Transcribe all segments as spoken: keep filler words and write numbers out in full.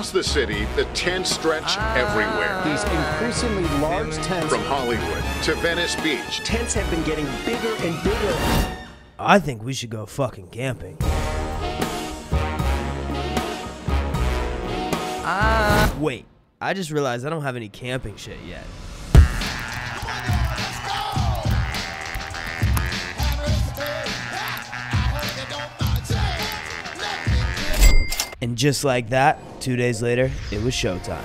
Across the city, the tents stretch ah. everywhere. These increasingly large tents. From Hollywood to Venice Beach. Tents have been getting bigger and bigger. I think we should go fucking camping. Ah. Uh, Wait, I just realized I don't have any camping shit yet. And just like that, two days later, it was showtime.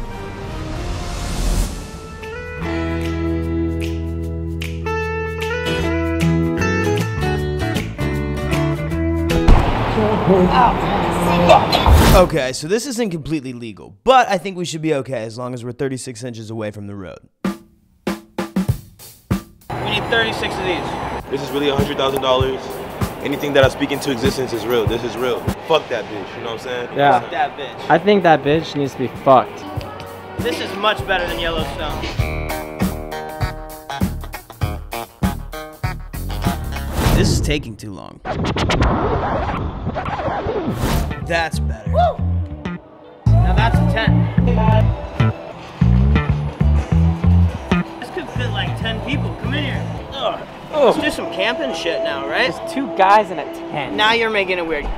Okay, so this isn't completely legal, but I think we should be okay as long as we're thirty-six inches away from the road. We need thirty-six of these. This is really one hundred thousand dollars. Anything that I speak into existence is real. This is real. Fuck that bitch, you know what I'm saying? Yeah. Fuck that bitch. I think that bitch needs to be fucked. This is much better than Yellowstone. This is taking too long. That's better. Woo! Now that's a tent. This could fit like ten people. Come in here. Ugh. Oh. Let's do some camping shit now, right? There's two guys in a tent. Now you're making it weird.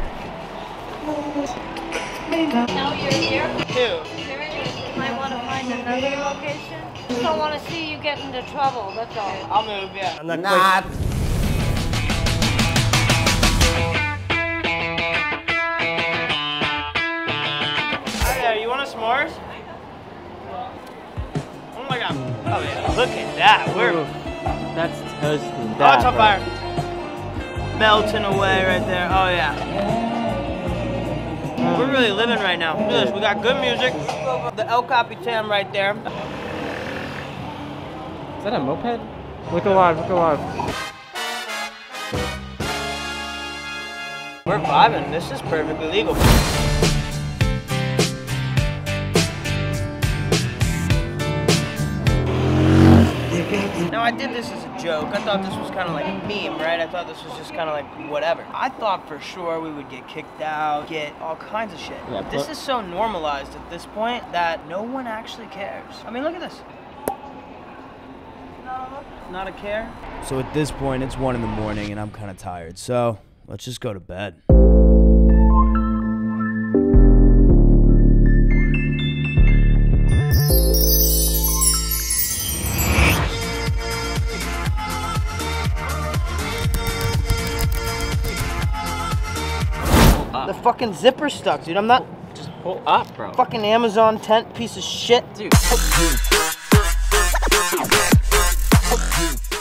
Now you're here? Two. You might want to find another location. I don't want to see you get into trouble, that's all. I'll move, yeah. I'm not not. Hi there, you want a s'mores? Oh my god. Oh yeah, look at that. We're... Ooh, that's toasty. Oh, it's on fire. Melting away right there. Oh yeah. We're really living right now. Look at this. We got good music. The El Capitan right there. Is that a moped? Look alive, look alive. We're vibing. This is perfectly legal. Now, I did this as a joke. I thought this was kind of like a meme, right? I thought this was just kind of like whatever. I thought for sure we would get kicked out, get all kinds of shit. Yeah, this is so normalized at this point that no one actually cares. I mean, look at this. No, not a care. So at this point, it's one in the morning and I'm kind of tired. So let's just go to bed. The fucking zipper's stuck, dude. I'm not... Just pull up, bro. Fucking Amazon tent piece of shit. Dude.